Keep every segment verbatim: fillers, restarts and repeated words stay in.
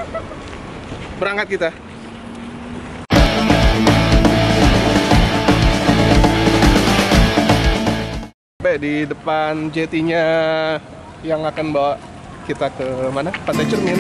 Berangkat kita. Sampai di depan jetinya yang akan bawa kita ke mana? Pantai Cermin.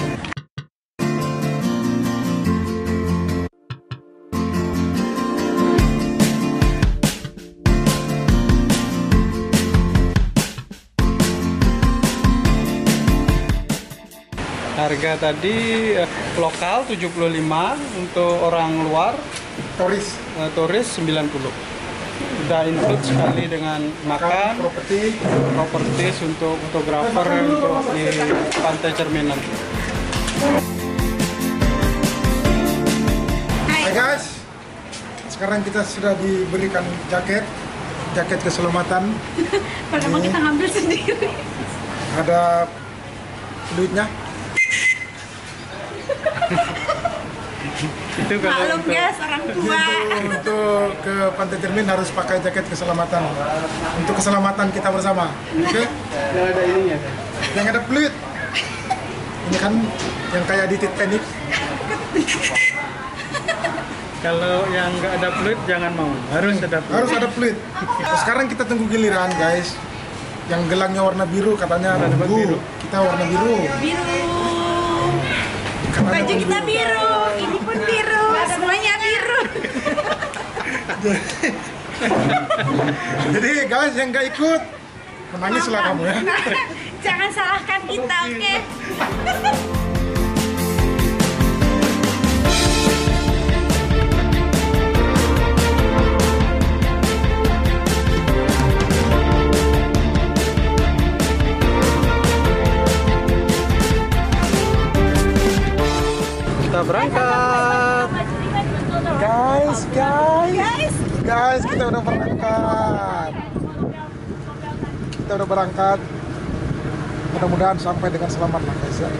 Harga tadi eh, lokal tujuh puluh lima, untuk orang luar Turis, eh, turis sembilan puluh. Udah include sekali dengan makan, properti, properties untuk fotografer untuk di Pantai Cermin nanti. Hai guys, sekarang kita sudah diberikan jaket, jaket keselamatan. Padahal kita ngambil sendiri. Ada fluidnya. Itu kalau Maklum guys, orang tua. Itu untuk ke Pantai Cermin harus pakai jaket keselamatan untuk keselamatan kita bersama. Oke? Okay? yang ada ininya. Yang ada fluid. Ini kan yang kayak di Titanic. Kalau yang nggak ada fluid jangan mau, harus ada fluid. Harus ada fluid. Nah, sekarang kita tunggu giliran guys. Yang gelangnya warna biru katanya nunggu. biru. Kita warna biru. Biru. Karena Baju ada kita biru, ini pun biru, semuanya biru. Jadi guys yang nggak ikut menangislah kamu ya. Jangan salahkan kita, oke? Kita berangkat. Guys, guys, Guys, guys, kita udah berangkat. Kita udah berangkat. Mudah-mudahan sampai dengan selamat lah guys ya.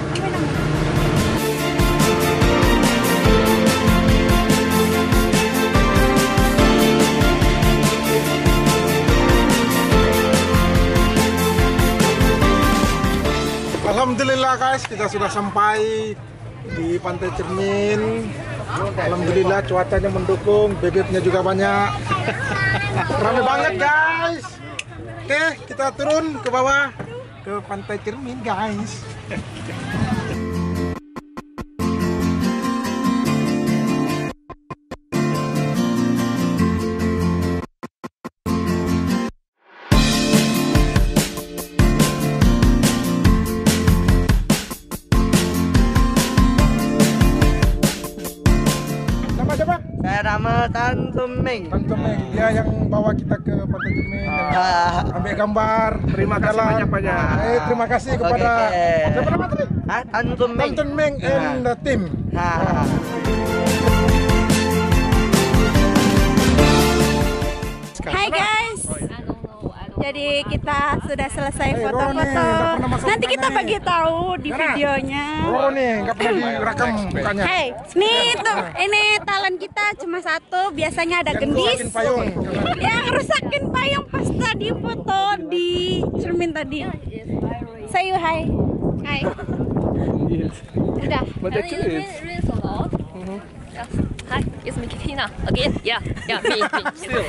Alhamdulillah guys, kita sudah sampai di Pantai Cermin. Alhamdulillah cuacanya mendukung, bebeknya juga banyak. Rame banget guys. Oke, kita turun ke bawah ke Pantai Cermin guys. Saya nama Tan Tuming. Tan Tuming, dia yang bawa kita ke Pantai Cermin, yang Ah. ambil gambar. Terima kasih jalan. banyak-banyak. Eh, terima kasih kepada Oke. siapa nama tadi? Ah, Tan Tan Tuming. Tuming and the team. Ah. hai guys. Jadi kita sudah selesai Hey, foto-foto. Roni, nggak pernah masuk Nanti kita mukanya bagi tahu di Mana? videonya. Oh nih, nggak pernah direkam mukanya. Hey, nih tuh, ini talent kita cuma satu. Biasanya ada Yang gendis. rusakin payung. Yang rusakin payung pas tadi foto di cermin tadi. Say you hi. Hi. Udah. But actually it's Really so loud. Yes. Hi, it's me Katina again. Yeah, yeah, me, me. still.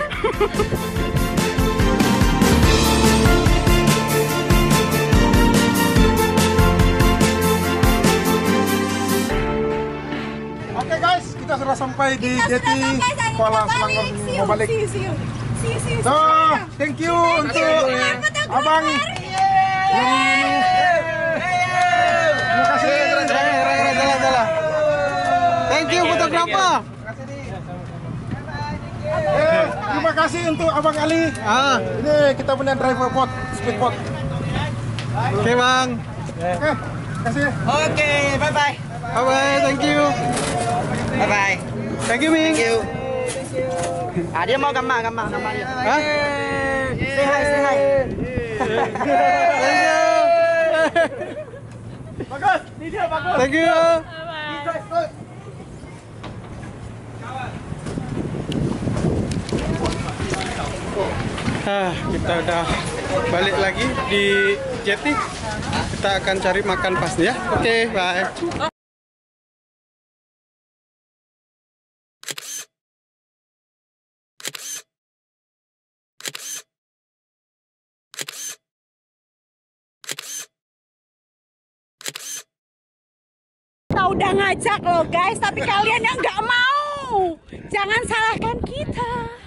Oke guys, kita sudah sampai di Kita Jeti sudah sampai, saya Kuala mau Selangor. balik. See you, Mau balik. see you, see you. See you, see you, see you. So, thank you untuk abang. Terima kasih. Thank you fotografer. Eh, terima kasih untuk abang Ali. Ah, Ini kita punya driver bot, speedboat. oke bang. Oke, kasih. Oke, bye bye. Bye bye, thank you. Bye bye. Thank you Ming. Thank you. Ah, dia mau gambar, gambar, gambar dia. Hah? Say hi, say hi. Thank you. Bagus, ini dia bagus. Thank you. Ah, kita udah balik lagi di Jeti. Kita akan cari makan pas ya. Oke, bye. Kita udah ngajak loh guys, tapi kalian yang nggak mau. Jangan salahkan kita.